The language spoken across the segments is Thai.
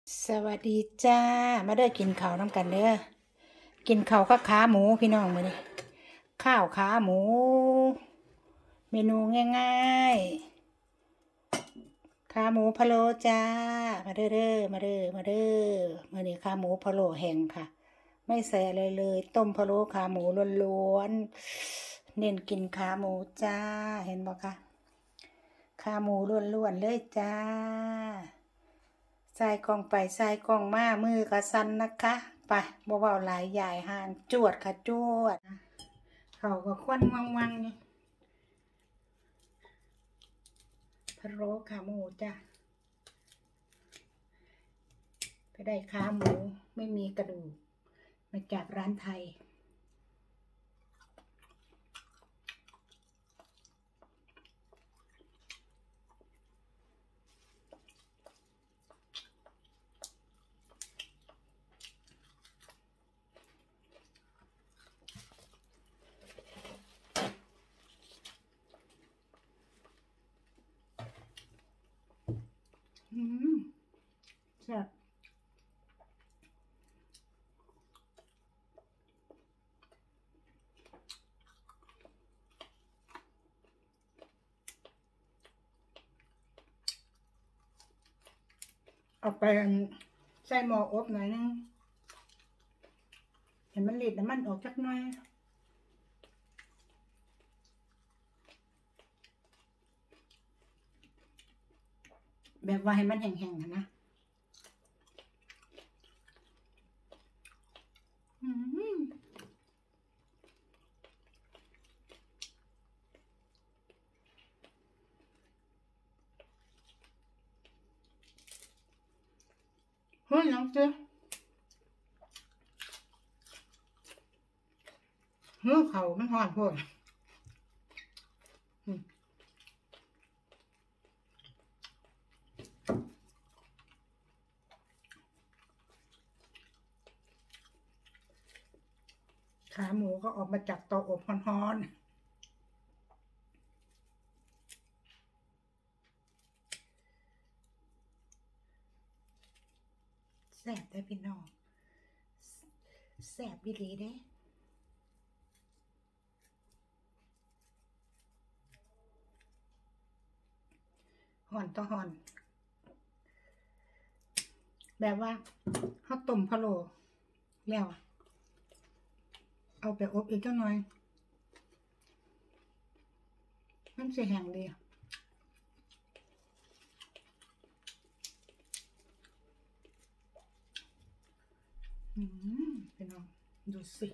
สวัสดีจ้ามาเด้อกินข้าวน้ำกันเด้อกินข้าวกับขาหมูพี่น้องมื้อนี้ข้าวขาหมู เมนูง่ายๆขาหมูพะโล้จ้ามาเด้อมื้อนี้ขาหมูพะโล้แห้งค่ะ ไม่ใส่อะไรเลย ต้มพะโล้ขาหมูล้วนๆเน้นกินขาหมูจ้าเห็นบ่คะขาหมูล้วนๆเลยจ้าใส่กล่องไปใส่กล่องมามือกระสันนะคะไปบ่เว้าหลายใหญ่ห่างจวดค่ะจวดเขาก็ควันวังๆพะโล้ขาหมูจ้ะไปได้ขาหมูไม่มีกระดูกมาจากร้านไทยแซ่บเอาไปใส่หม้ออบหน่อยนึงเห็นมันรีดน้ำมันออกจักหน่อยแบบว่าให้มันแห้งๆนะเฮ้ยน้องเจ้าเฮ้ยเขามันหอนโพดขาหมูก็ออกมาจากเตาอบร้อนๆแซ่บได้พี่น้องแซ่บอีหลีเด้ห่อนต่อห่อนแบบว่าข้าวต้มพะโล้แล้วเอาไปอบอีกจังหน่อยมันสิแห้งดีพี่น้องดูสิ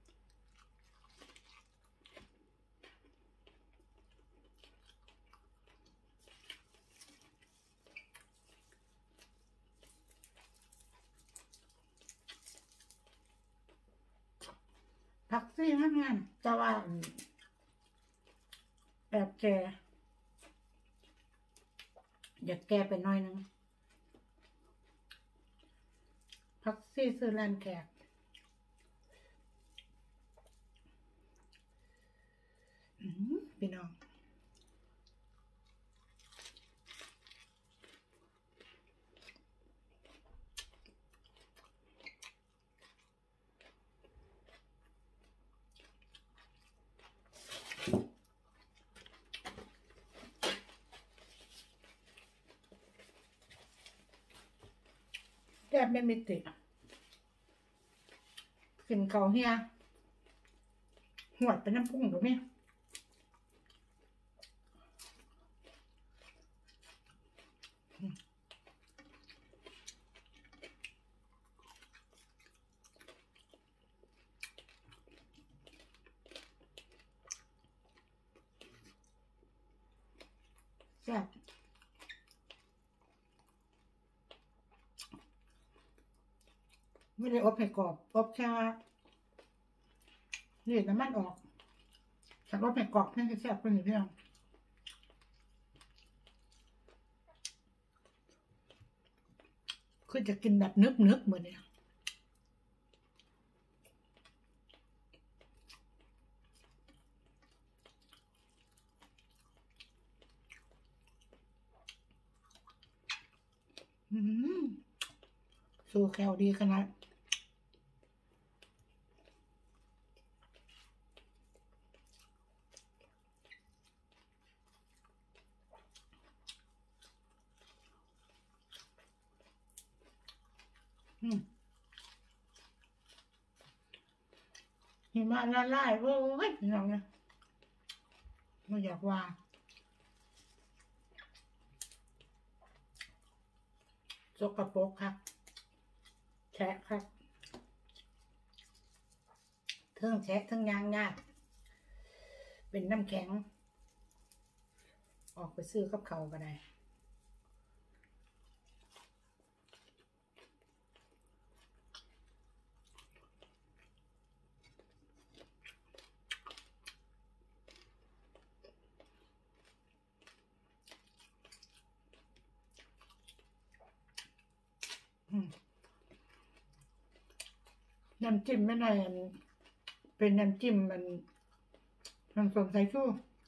ผักซี่งามๆแต่ว่าแบบแกอยากแกไปหน่อยนึงผักซี่ซื้อร้านแขกพี่น้องแซ่บไม่มีติกินเขาเฮียหวดเป็นน้ำพุ่งหรือไม่แซ่บไม่ได้อบให้กรอบอบแค่นี่น้ำมันออกฉันอบให้กรอบเพื่อนจะแซ่บเป็นอยู่เพียงคือจะกินแบบนึกเหมือนเนี่ยสู้แคลดีขนาดหิมะละลายเว้ยน้องเนี่ยไม่อยากว่าสกปรกครับแฉะครับเทิงแฉะเทิงยางยากเป็นน้ำแข็งออกไปซื้อกับเขาก็ได้น้ำจิ้มไม่ได้เป็นน้ำจิ้มมันสมใส่ชู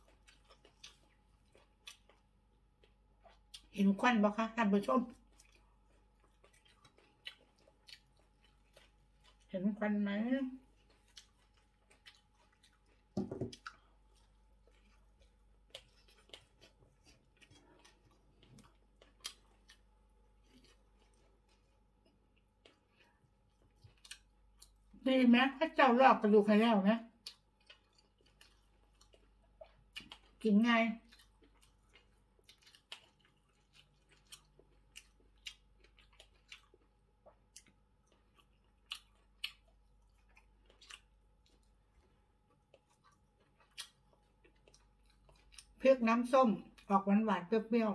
เห็นควันบ่คะท่านผู้ชมเห็นควันไหมดีไหมถ้าเจ้าลอกกระดูกให้แล้วนะกินไงพริกน้ำส้มออกหวานๆเปรี้ยว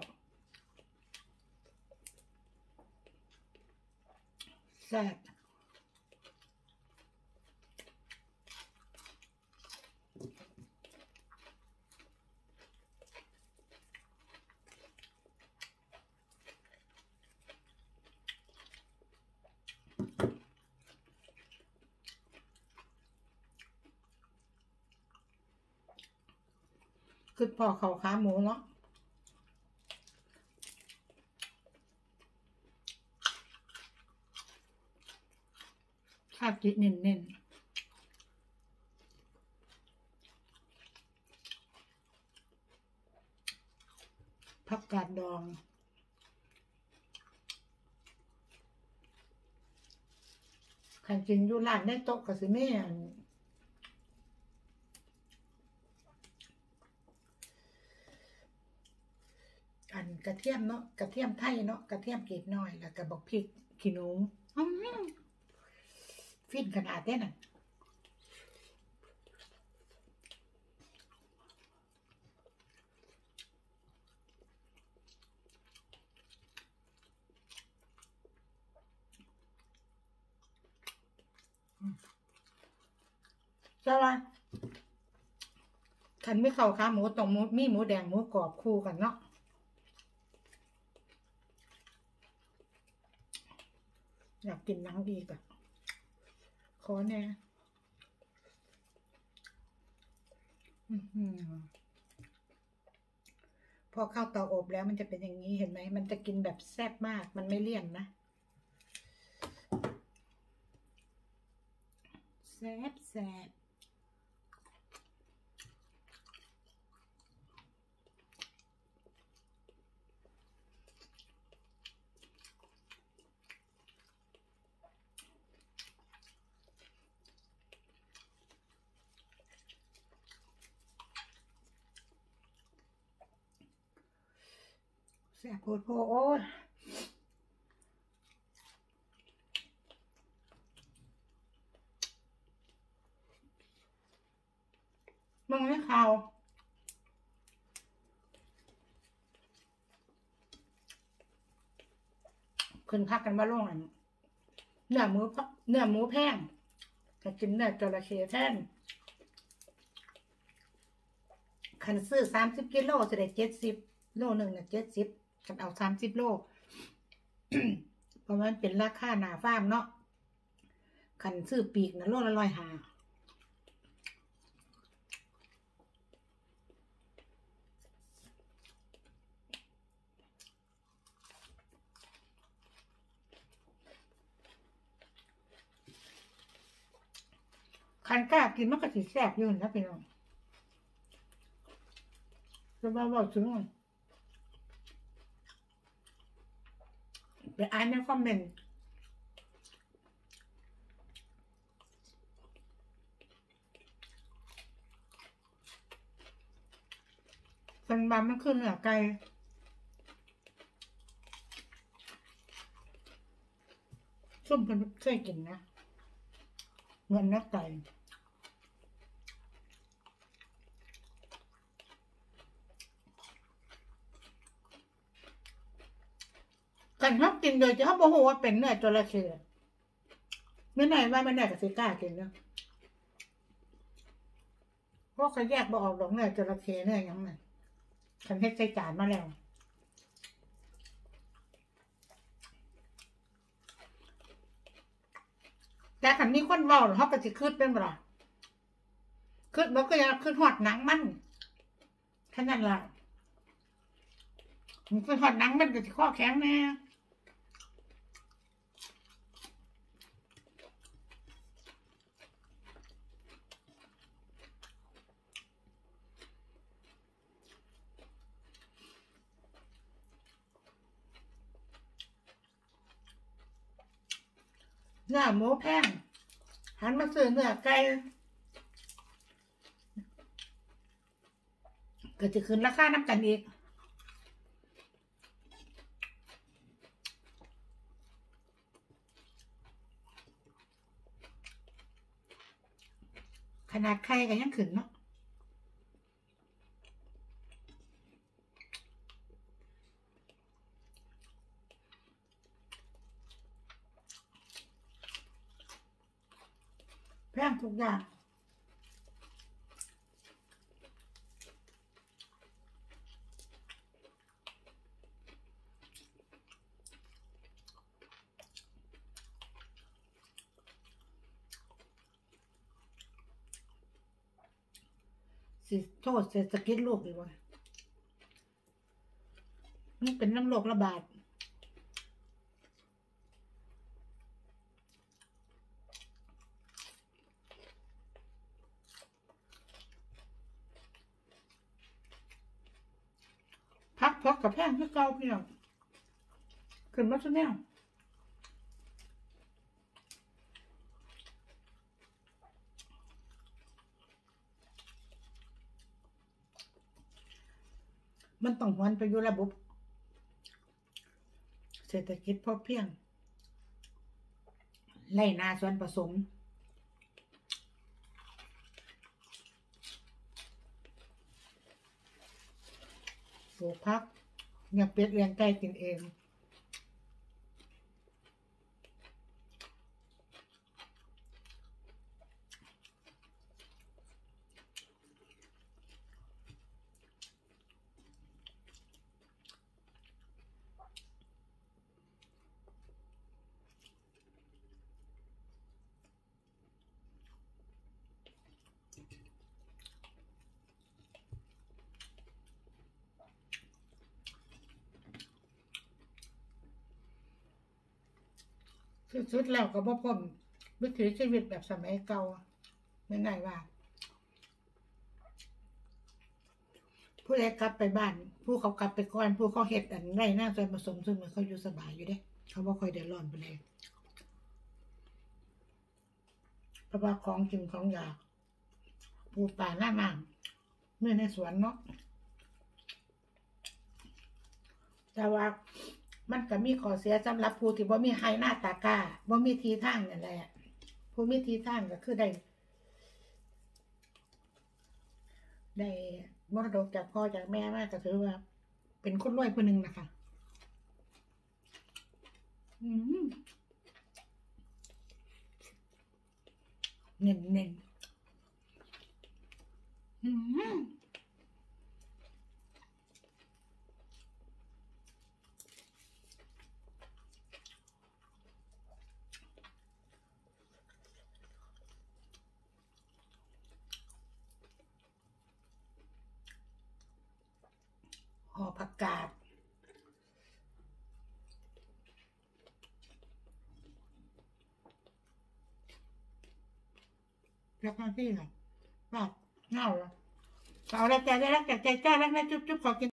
ๆแซ่บคือพอเขาขาหมูเนาะชาติเน้นๆผักกาดดองขันกินอยู่ร้านได้โต๊ะกับสิแม่อันกระเทียมเนาะกระเทียมไทยเนาะกระเทียมเกล็ดน้อยแล้วก็บอกพริกขี้หนูฟินขนาดเต้นอ่ะใช่ป่ะขันไม่เข้าขาหมูต้องมีหมูแดงหมูกรอบคู่กันเนาะอยากกินนังอีกอ่ะขอแน่พอเข้าเตาอบแล้วมันจะเป็นอย่างนี้เห็นไหมมันจะกินแบบแซ่บมากมันไม่เลี่ยนนะแซ่บแซ่บแซ่บโพดโอ้ยมึงไม่ข่าวขึ้นพักกันมาลงอันเนื้อหมูแพงจะกินเนื้อจระเข้แทนคันซื้อ30 กิโลจะได้70 โลหนึ่งเนี่ย70กันเอา30 โลเพราะมันเป็นราคาหน้าฟาร์มเนาะคันซื้อปีกนะโลละ150 คันกล้ากินมันก็สิแซ่บอยู่นะพี่น้องจะมาบอกถึงไปอ่านในคอมเมนต์คนบานมันขึ้นเหนือไกลส้มเพิ่นเคยกินนะเหมือนนักไก่กันเขากินโดยที่เขาบอกว่าเป็นเนื้อจระเข้ไม่ไหนว่าไม่ไหนกับซิก้ากินเนาะเพราะเขาแยกบอกออกดอกเนื้อจระเข้เนื้อยังไงคันเฮ็ดใส่จานมาแล้วแต่คันนี้คนเว้าเขาก็สิคืดเป็นบ่ล่ะคืดบ่ก็ยังคืดฮอดหนังมันแค่นั้นล่ะมันคืดฮอดหนังมันก็สิข้อแข็งแน่เนื้อหมูแพงหันมาซื้อเนื้อไก่ก็จะขึ้นราคาน้ำกันอีกขนาดไข่ก็ยังขึ้นเนาะแพงทุกอย่างสิโทษเศรษฐกิจโลกดีกว่ามันเป็นน้ำโรคระบาดพักพกกับแพงคือเก่าพี่น้องขึ้นมาซะแนวมันต้องหวนไปอยู่ระบบเศรษฐกิจพอเพียงไร่นาส่วนผสมปลูกผักเลี้ยงเป็ดเลี้ยงไก่กินเองสุดๆแล้วก็บ่พ้นวิถีชีวิตแบบสมัยเก่าไม่ไหนว่าผู้ใดกลับไปบ้านผู้เขากลับไปก่อนผู้เขาเฮ็ดอันไรหน้าส่วนผสมซึ่งมันเขาอยู่สบายอยู่เด้เขาบ่ค่อยเดือดร้อนปานใดเพราะว่าของกินของอยากปลูกป่าหน้าน้ำไม่ในสวนเนาะแต่ว่ามันก็มีข้อเสียสำหรับผู้ที่บ่มีไฮหน้าตากล้าบ่มีทีทางนั่นแหละผู้มีทีทางก็คือได้มรดกจากพ่อจากแม่มาก็ถือว่าเป็นคนรวยคนหนึ่งนะคะเน้นเน้นห่อผักกาดรักหน้าที่เหรอรักเงาเหรอเอาแล้วแต่ได้รักจากใจเจ้ารักนะจุ๊บจุ๊บขอกิน